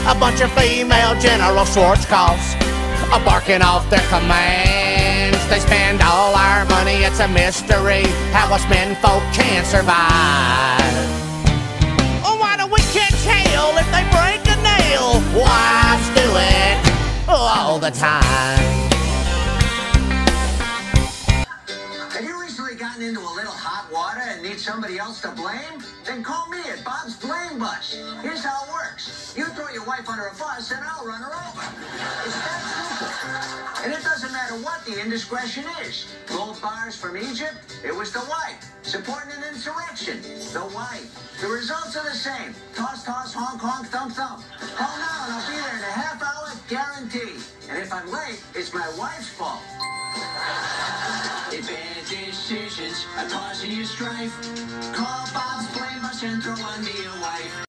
A bunch of female General Schwarzkopfs are barking off their commands. They spend all our money, it's a mystery how us menfolk can survive. Oh, why do we can't tell if they break a nail? Wives do it all the time. Have you recently gotten into a little hot water and need somebody else to blame? Then call me at Bob's Blame Bus. Here's how it works. You throw your wife under a bus and I'll run her over. It's that simple. And it doesn't matter what the indiscretion is. Gold bars from Egypt, it was the wife. Supporting an insurrection, the wife. The results are the same. Toss, toss, honk, honk, thump, thump. Call now and I'll be there in a half hour, guaranteed. And if I'm late, it's my wife's fault. If bad decisions are causing you strife, call Bob's Blame Bus and throw under your wife.